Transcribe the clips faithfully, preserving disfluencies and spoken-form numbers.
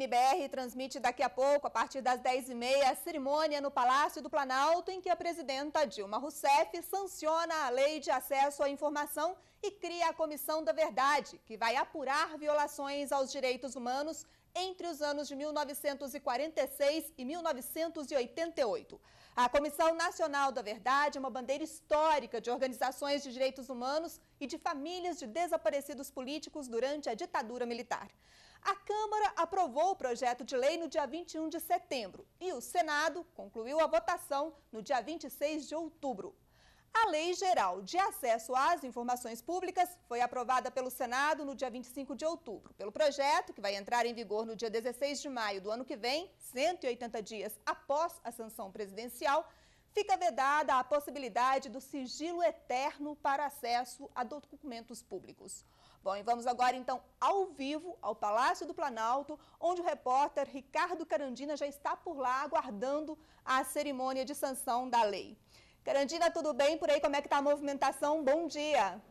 B R transmite daqui a pouco, a partir das dez e meia, a cerimônia no Palácio do Planalto, em que a presidenta Dilma Rousseff sanciona a Lei de Acesso à Informação e cria a Comissão da Verdade, que vai apurar violações aos direitos humanos entre os anos de mil novecentos e quarenta e seis e mil novecentos e oitenta e oito. A Comissão Nacional da Verdade é uma bandeira histórica de organizações de direitos humanos e de famílias de desaparecidos políticos durante a ditadura militar. A Câmara aprovou o projeto de lei no dia vinte e um de setembro e o Senado concluiu a votação no dia vinte e seis de outubro. A Lei Geral de Acesso às Informações Públicas foi aprovada pelo Senado no dia vinte e cinco de outubro. Pelo projeto, que vai entrar em vigor no dia dezesseis de maio do ano que vem, cento e oitenta dias após a sanção presidencial, fica vedada a possibilidade do sigilo eterno para acesso a documentos públicos. Bom, e vamos agora então ao vivo ao Palácio do Planalto, onde o repórter Ricardo Carandina já está por lá aguardando a cerimônia de sanção da lei. Carandina, tudo bem por aí? Como é que está a movimentação? Bom dia!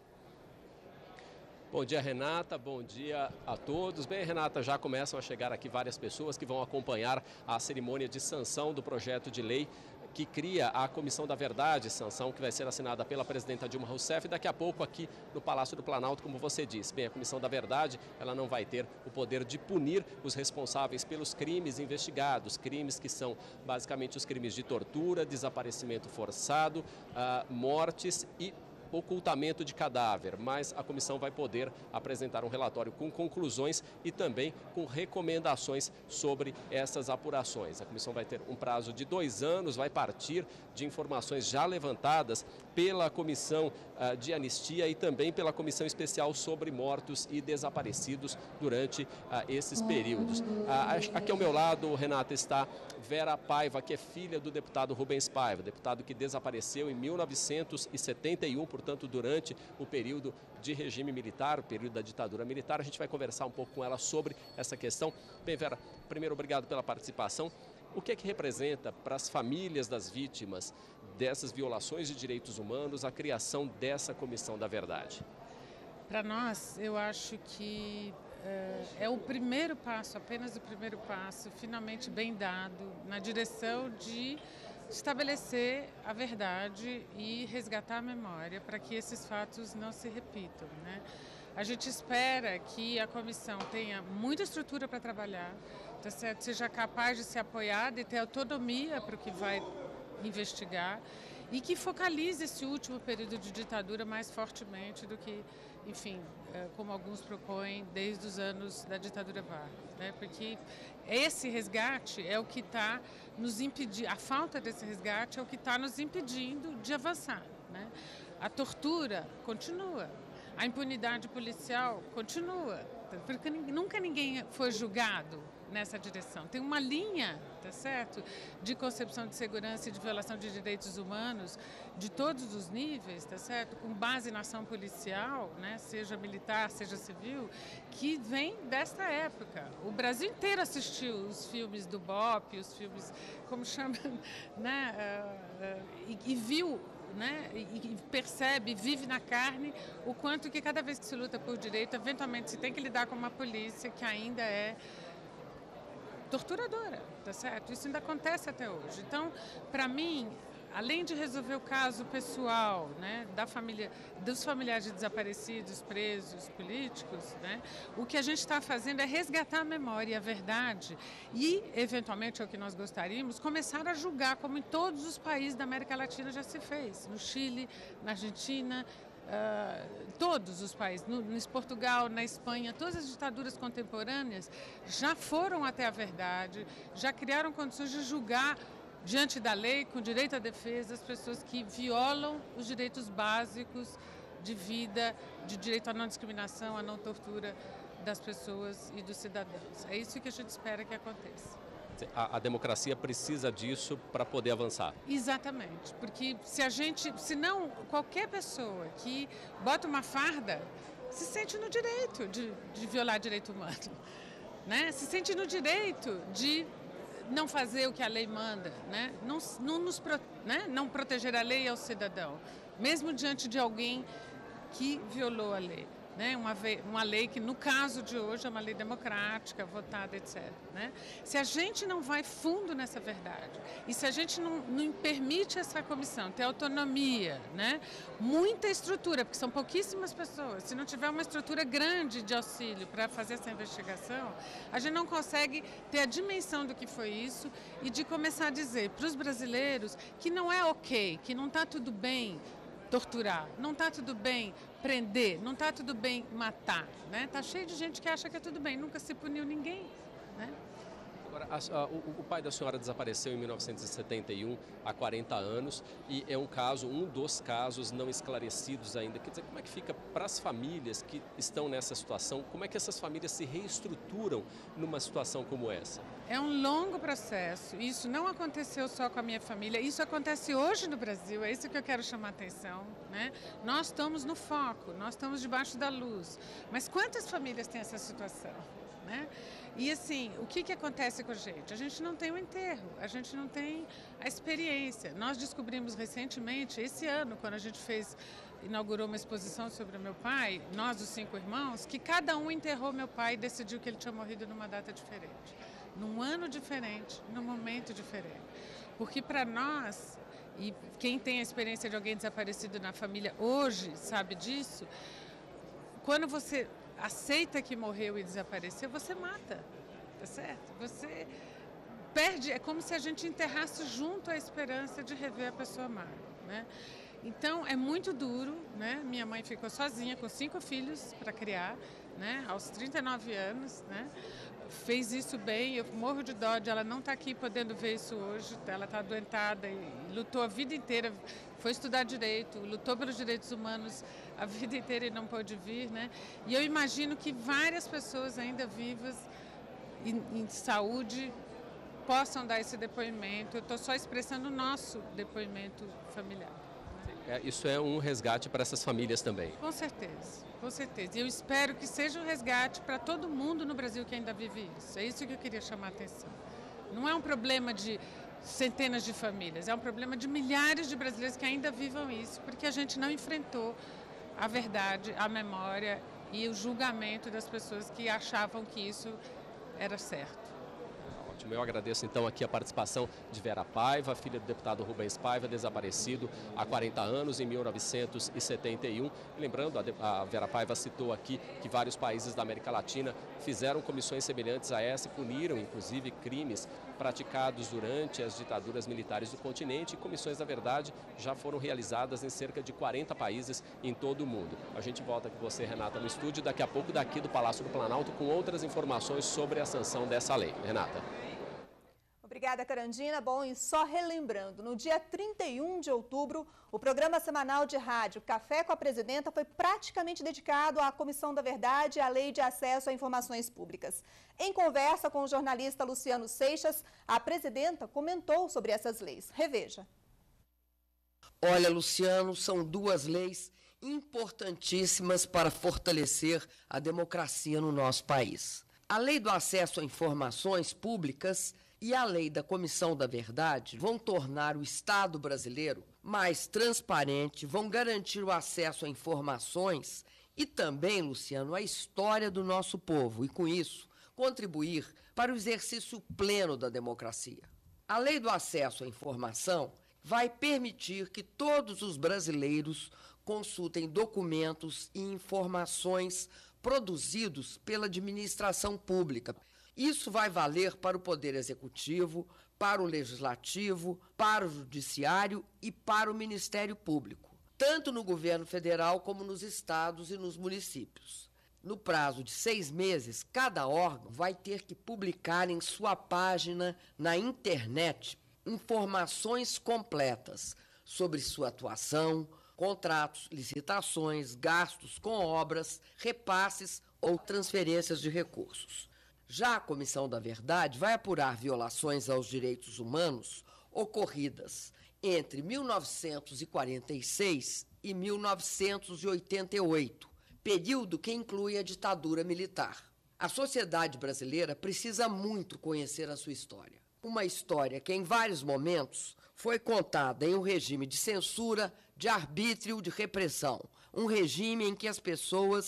Bom dia, Renata. Bom dia a todos. Bem, Renata, já começam a chegar aqui várias pessoas que vão acompanhar a cerimônia de sanção do projeto de lei que cria a Comissão da Verdade, sanção que vai ser assinada pela presidenta Dilma Rousseff daqui a pouco aqui no Palácio do Planalto, como você disse. Bem, a Comissão da Verdade, ela não vai ter o poder de punir os responsáveis pelos crimes investigados, crimes que são basicamente os crimes de tortura, desaparecimento forçado, uh, mortes e ocultamento de cadáver, mas a comissão vai poder apresentar um relatório com conclusões e também com recomendações sobre essas apurações. A comissão vai ter um prazo de dois anos, vai partir de informações já levantadas pela Comissão uh, de Anistia e também pela Comissão Especial sobre Mortos e Desaparecidos durante uh, esses períodos. Uh, aqui ao meu lado, Renata, está Vera Paiva, que é filha do deputado Rubens Paiva, deputado que desapareceu em mil novecentos e setenta e um, portanto, durante o período de regime militar, o período da ditadura militar. A gente vai conversar um pouco com ela sobre essa questão. Bem, Vera, primeiro, obrigado pela participação. O que é que representa para as famílias das vítimas dessas violações de direitos humanos a criação dessa Comissão da Verdade? Para nós, eu acho que é, é o primeiro passo, apenas o primeiro passo, finalmente bem dado, na direção de estabelecer a verdade e resgatar a memória para que esses fatos não se repitam, né? A gente espera que a comissão tenha muita estrutura para trabalhar, tá certo? Seja capaz de ser apoiada e ter autonomia para o que vai investigar e que focalize esse último período de ditadura mais fortemente do que, enfim, como alguns propõem, desde os anos da ditadura Vargas, né? Porque esse resgate é o que está nos impedindo, a falta desse resgate é o que está nos impedindo de avançar, né? A tortura continua, a impunidade policial continua, porque nunca ninguém foi julgado nessa direção. Tem uma linha, tá certo, de concepção de segurança e de violação de direitos humanos de todos os níveis, tá certo, com base na ação policial, né, seja militar, seja civil, que vem desta época. O Brasil inteiro assistiu os filmes do B O P, os filmes, como chama, né, uh, uh, e, e viu, né, e percebe, vive na carne o quanto que cada vez que se luta por direito, eventualmente se tem que lidar com uma polícia que ainda é torturadora, tá certo? Isso ainda acontece até hoje. Então, para mim, além de resolver o caso pessoal, né, da família, dos familiares de desaparecidos, presos, políticos, né, o que a gente está fazendo é resgatar a memória e a verdade e, eventualmente, é o que nós gostaríamos, começar a julgar, como em todos os países da América Latina já se fez, no Chile, na Argentina, Uh, todos os países, no, no Portugal, na Espanha, todas as ditaduras contemporâneas já foram até a verdade, já criaram condições de julgar diante da lei, com direito à defesa, as pessoas que violam os direitos básicos de vida, de direito à não discriminação, à não tortura das pessoas e dos cidadãos. É isso que a gente espera que aconteça. A, a democracia precisa disso para poder avançar. Exatamente, porque se a gente, se não, qualquer pessoa que bota uma farda se sente no direito de, de violar direito humano, né? Se sente no direito de não fazer o que a lei manda, né? Não, não, nos, né? Não proteger a lei ao cidadão, mesmo diante de alguém que violou a lei. né? uma, uma lei que, no caso de hoje, é uma lei democrática, votada, etcétera. Né? Se a gente não vai fundo nessa verdade, e se a gente não, não permite essa comissão ter autonomia, né? Muita estrutura, porque são pouquíssimas pessoas, se não tiver uma estrutura grande de auxílio para fazer essa investigação, a gente não consegue ter a dimensão do que foi isso e de começar a dizer para os brasileiros que não é ok, que não está tudo bem torturar, não está tudo bem prender, não está tudo bem matar, né? Tá cheio de gente que acha que é tudo bem, nunca se puniu ninguém, né? Agora, a, a, o, o pai da senhora desapareceu em mil novecentos e setenta e um, há quarenta anos, e é um caso, um dos casos não esclarecidos ainda. Quer dizer, como é que fica para as famílias que estão nessa situação, como é que essas famílias se reestruturam numa situação como essa? É um longo processo, isso não aconteceu só com a minha família, isso acontece hoje no Brasil, é isso que eu quero chamar a atenção, né? Nós estamos no foco, nós estamos debaixo da luz, mas quantas famílias têm essa situação, né? E assim, o que, que acontece com a gente? A gente não tem o enterro, a gente não tem a experiência. Nós descobrimos recentemente, esse ano, quando a gente fez, inaugurou uma exposição sobre o meu pai, nós os cinco irmãos, que cada um enterrou meu pai e decidiu que ele tinha morrido numa data diferente. Num ano diferente, num momento diferente. Porque para nós, e quem tem a experiência de alguém desaparecido na família hoje sabe disso, quando você aceita que morreu e desapareceu, você mata, tá certo? Você perde, é como se a gente enterrasse junto a esperança de rever a pessoa amada, né? Então, é muito duro, né? Minha mãe ficou sozinha com cinco filhos para criar, né? Aos trinta e nove anos, né? Fez isso bem, eu morro de dó de ela não estar aqui podendo ver isso hoje, ela está adoentada e lutou a vida inteira, foi estudar direito, lutou pelos direitos humanos a vida inteira e não pôde vir, né? E eu imagino que várias pessoas ainda vivas em, em saúde possam dar esse depoimento, eu estou só expressando o nosso depoimento familiar. É, isso é um resgate para essas famílias também. Com certeza, com certeza. E eu espero que seja um resgate para todo mundo no Brasil que ainda vive isso. É isso que eu queria chamar a atenção. Não é um problema de centenas de famílias, é um problema de milhares de brasileiros que ainda vivam isso, porque a gente não enfrentou a verdade, a memória e o julgamento das pessoas que achavam que isso era certo. Eu agradeço então aqui a participação de Vera Paiva, filha do deputado Rubens Paiva, desaparecido há quarenta anos, em mil novecentos e setenta e um. Lembrando, a Vera Paiva citou aqui que vários países da América Latina fizeram comissões semelhantes a essa e puniram, inclusive, crimes praticados durante as ditaduras militares do continente, e comissões da verdade já foram realizadas em cerca de quarenta países em todo o mundo. A gente volta com você, Renata, no estúdio, daqui a pouco daqui do Palácio do Planalto, com outras informações sobre a sanção dessa lei. Renata. Obrigada, Carandina. Bom, e só relembrando, no dia trinta e um de outubro, o programa semanal de rádio Café com a Presidenta foi praticamente dedicado à Comissão da Verdade e à Lei de Acesso a Informações Públicas. Em conversa com o jornalista Luciano Seixas, a presidenta comentou sobre essas leis. Reveja. Olha, Luciano, são duas leis importantíssimas para fortalecer a democracia no nosso país. A Lei do Acesso a Informações Públicas e a Lei da Comissão da Verdade vão tornar o Estado brasileiro mais transparente, vão garantir o acesso a informações e também, Luciano, a história do nosso povo e, com isso, contribuir para o exercício pleno da democracia. A Lei do Acesso à Informação vai permitir que todos os brasileiros consultem documentos e informações produzidos pela administração pública. Isso vai valer para o Poder Executivo, para o Legislativo, para o Judiciário e para o Ministério Público, tanto no governo federal como nos estados e nos municípios. No prazo de seis meses, cada órgão vai ter que publicar em sua página na internet informações completas sobre sua atuação, contratos, licitações, gastos com obras, repasses ou transferências de recursos. Já a Comissão da Verdade vai apurar violações aos direitos humanos ocorridas entre mil novecentos e quarenta e seis e mil novecentos e oitenta e oito, período que inclui a ditadura militar. A sociedade brasileira precisa muito conhecer a sua história. Uma história que, em vários momentos, foi contada em um regime de censura, de arbítrio, de repressão. Um regime em que as pessoas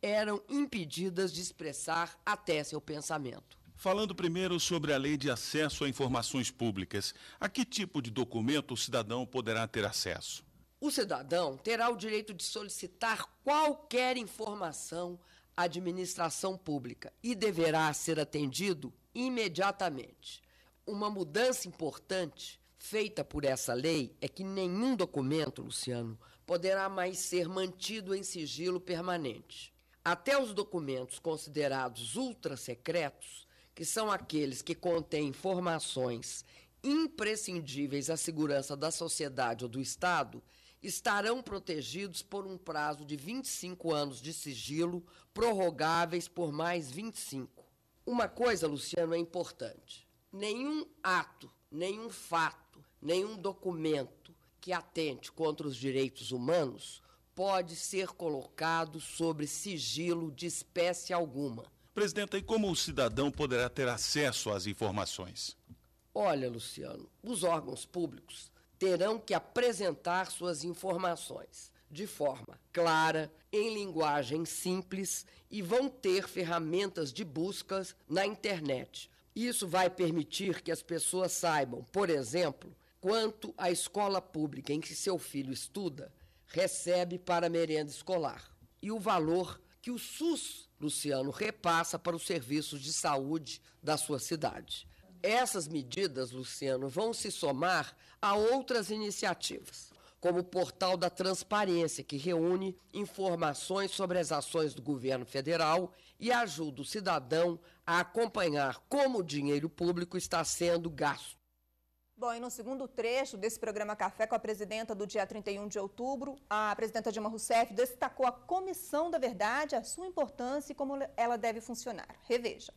eram impedidas de expressar até seu pensamento. Falando primeiro sobre a Lei de Acesso a Informações Públicas, a que tipo de documento o cidadão poderá ter acesso? O cidadão terá o direito de solicitar qualquer informação à administração pública e deverá ser atendido imediatamente. Uma mudança importante feita por essa lei é que nenhum documento, Luciano, poderá mais ser mantido em sigilo permanente. Até os documentos considerados ultra-secretos, que são aqueles que contêm informações imprescindíveis à segurança da sociedade ou do Estado, estarão protegidos por um prazo de vinte e cinco anos de sigilo, prorrogáveis por mais vinte e cinco. Uma coisa, Luciano, é importante. Nenhum ato, nenhum fato, nenhum documento que atente contra os direitos humanos pode ser colocado sob sigilo de espécie alguma. Presidenta, e como o cidadão poderá ter acesso às informações? Olha, Luciano, os órgãos públicos terão que apresentar suas informações de forma clara, em linguagem simples, e vão ter ferramentas de busca na internet. Isso vai permitir que as pessoas saibam, por exemplo, quanto a escola pública em que seu filho estuda recebe para a merenda escolar e o valor que o SUS, Luciano, repassa para os serviços de saúde da sua cidade. Essas medidas, Luciano, vão se somar a outras iniciativas, como o Portal da Transparência, que reúne informações sobre as ações do governo federal e ajuda o cidadão a acompanhar como o dinheiro público está sendo gasto. Bom, e no segundo trecho desse programa Café com a presidenta do dia trinta e um de outubro, a presidenta Dilma Rousseff destacou a Comissão da Verdade, a sua importância e como ela deve funcionar. Reveja.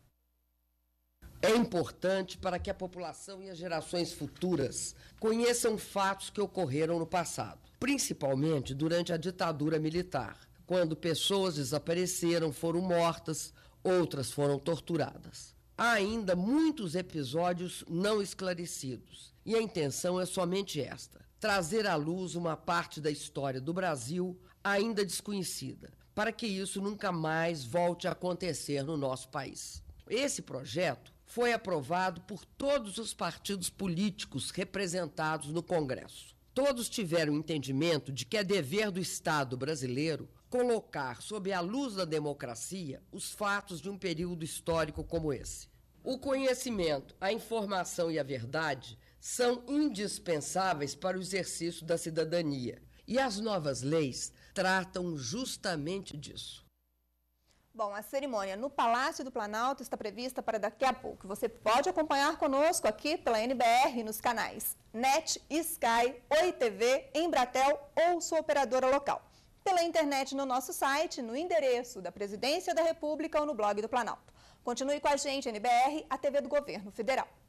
É importante para que a população e as gerações futuras conheçam fatos que ocorreram no passado, principalmente durante a ditadura militar, quando pessoas desapareceram, foram mortas, outras foram torturadas. Há ainda muitos episódios não esclarecidos, e a intenção é somente esta: trazer à luz uma parte da história do Brasil ainda desconhecida, para que isso nunca mais volte a acontecer no nosso país. Esse projeto foi aprovado por todos os partidos políticos representados no Congresso. Todos tiveram entendimento de que é dever do Estado brasileiro colocar sob a luz da democracia os fatos de um período histórico como esse. O conhecimento, a informação e a verdade são indispensáveis para o exercício da cidadania, e as novas leis tratam justamente disso. Bom, a cerimônia no Palácio do Planalto está prevista para daqui a pouco. Você pode acompanhar conosco aqui pela N B R nos canais Net, Sky, Oi T V, Embratel ou sua operadora local. Pela internet no nosso site, no endereço da Presidência da República ou no blog do Planalto. Continue com a gente, N B R, a T V do Governo Federal.